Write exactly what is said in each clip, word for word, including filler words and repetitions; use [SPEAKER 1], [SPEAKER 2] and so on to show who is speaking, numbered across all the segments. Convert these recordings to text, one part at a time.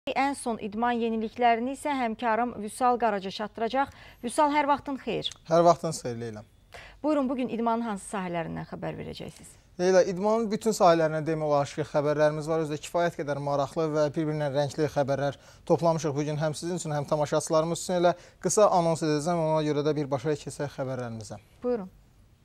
[SPEAKER 1] Ən son idman yeniliklərini isə həmkarım Vüsal Qaraca çatdıracaq. Vüsal, hər vaxtın xeyir.
[SPEAKER 2] Hər vaxtınız xeyir, Leyla.
[SPEAKER 1] Buyurun, bugün idmanın hansı sahələrindən xəbər verəcəksiniz?
[SPEAKER 2] Leyla, idmanın bütün sahələrinə demək olar ki, xəbərlərimiz var. Özdə kifayət qədər maraqlı və bir-birindən rəngli xəbərlər toplamışıq bugün həm sizin üçün, həm tamaşaçılarımız üçün. Elə qısa anons edəcəm, ona görə də birbaşa keçək xəbərlərimizə.
[SPEAKER 1] Buyurun.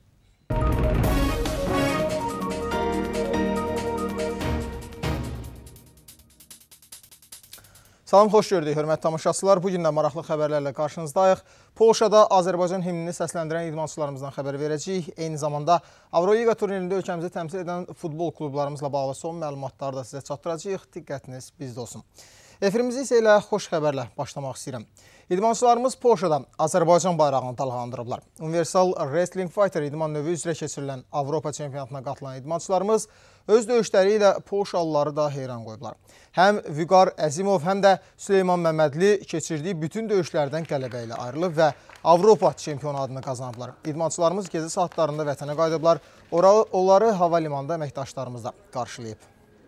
[SPEAKER 2] Salam, xoş gördük, hörmətli tamaşaçılar. Bugün də maraqlı xəbərlərlə qarşınızdayıq. Polşada Azərbaycan himnini səsləndirən idmançılarımızdan xəbər verəcəyik. Eyni zamanda Avroliqa turnirində ölkəmizi təmsil edən futbol klublarımızla bağlı son məlumatları da sizə çatdıracağıq. Diqqətiniz bizdə olsun. Efirimizi isə ilə xoş xəbərlə başlamaq istəyirəm. İdmançılarımız Polşada Azərbaycan bayrağını dalğalandırıblar. Universal Wrestling Fighter idman növü üzrə keçirilən Avropa çempionatına qatılan idmançılarımız öz döyüşləri ilə Polşalıları da heyran qoyublar. Həm Vüqar Əzimov, həm də Süleyman Məmmədli keçirdiyi bütün döyüşlərdən qələbə ilə ayrılıb və Avropa çempionu adını qazanıblar. İdmançılarımız gecə saatlarında vətənə qayıdıblar. Onları hava limanında əməkdaşlarımız da qarşılayıb.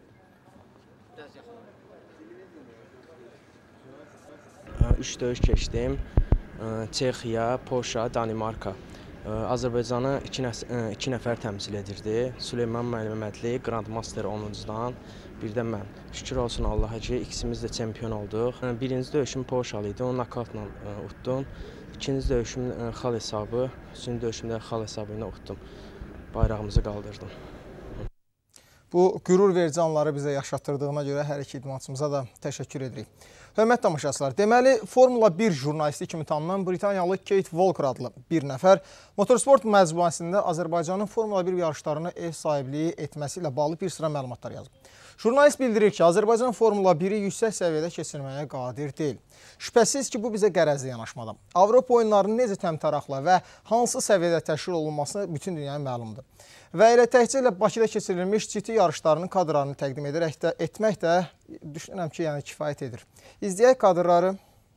[SPEAKER 3] Üç döyüş keçdim. Çexiya, Polşa, Danimarka. Azərbaycanı iki, iki nəfər təmsil edirdi. Süleyman Məmmədli, Grandmaster onuncudan. Bir də mən. Şükür olsun Allaha ki, ikisimiz də çempion olduq. Birinci döyüşüm Polşalı idi, onu nakavtla utdum. İkinci döyüşüm xal hesabı, üçüncü döyüşümdə xal hesabı ilə utdum. Bayrağımızı qaldırdım.
[SPEAKER 2] Bu qürur verici anları bizə yaşatdırdığına görə hər iki idmançımıza da təşəkkür edirik. Hörmətli tamaşaçılar, deməli Formula bir jurnalisti kimi tanınan Britaniyalı Kate Walker adlı bir nəfər motorsport məcmuəsində Azərbaycanın Formula bir yarışlarını ev sahibliyi etməsi ilə bağlı bir sıra məlumatlar yazıb. Jurnalist bildirir ki, Azərbaycan Formula biri yüksək səviyyədə keçirməyə qadir deyil. Şübhəsiz ki, bu bizə qərəzli yanaşmadan. Avropa oyunlarının necə təmtəraqla və hansı səviyyədə təşkil olunması bütün dünyaya məlumdur. Və elə təkcə ilə Bakıda keçirilmiş ciddi yarışlarının kadrlarını təqdim edərək də, etmək də düşünürəm ki, yəni kifayət edir. İzləyək kadrları.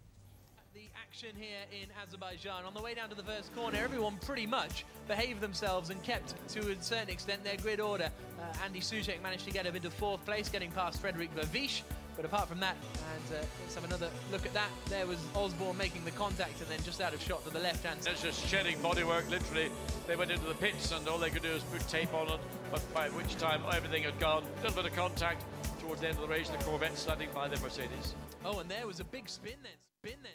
[SPEAKER 4] Here in Azerbaijan. On the way down to the first corner, everyone pretty much behaved themselves and kept, to a certain extent, their grid order. Uh, Andy Soucek managed to get up into fourth place, getting past Frederic Vervish. But apart from that, and uh, let's have another look at that. There was Osborne making the contact, and then just out of shot to the left-hand side.
[SPEAKER 5] It's just shedding bodywork, literally. They went into the pits, and all they could do was put tape on it. But by which time everything had gone. A little bit of contact towards the end of the race. The Corvette sliding by the Mercedes.
[SPEAKER 4] Oh, and there was a big spin then. Spin then.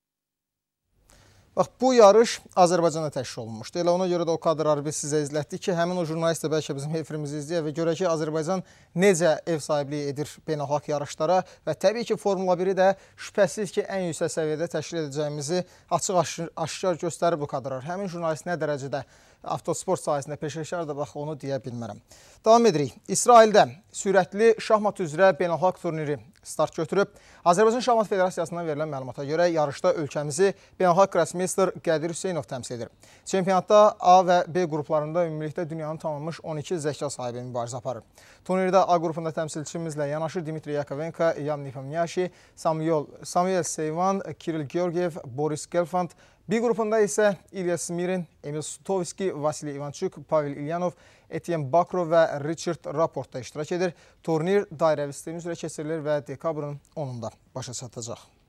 [SPEAKER 2] Bax, bu yarış Azərbaycanda təşkil olunmuşdu. Elə ona görə də o kadrları biz sizə izlətdik ki, həmin o jurnalist də bəlkə bizim efirimizi izləyə və görə ki, Azərbaycan necə ev sahibliyi edir beynəlxalq yarışlara və təbii ki, Formula biri də şübhəsiz ki, ən yüksək səviyyədə təşkil edəcəyimizi açıq-aşkar göstərir bu kadrlar. Həmin jurnalist nə dərəcədə avtosport sahəsində peşəkardır, bax, onu deyə bilmərəm. Davam edirik. İsraildə sürətli şahmat üzrə beynəlxalq turniri start götürüb. Azərbaycan Şahmat Federasiyasından verilən məlumata görə yarışda ölkəmizi beynəlxalq qrosmeyster Qədir Hüseynov təmsil edir. Çempionatda A və B qruplarında ümumilikdə dünyanın tanınmış on iki zəka sahibi mübarizə aparır. Turnirdə A qrupunda təmsilçimizlə yanaşı Dimitri Yakovenko, Yan Nifamyashi, Samuel, Samuel Seyvan, Kirill Georgiev, Boris Gelfand. B qrupunda isə İlya Smirin, Emil Sutovski, Vasiliy Ivanchuk, Pavel İlyanov, Etienne Bakrov və Richard Raport da iştirak edir. Turnir dairəvi sistemi üzrə keçirilir və dekabrın onunda başa çatacaq.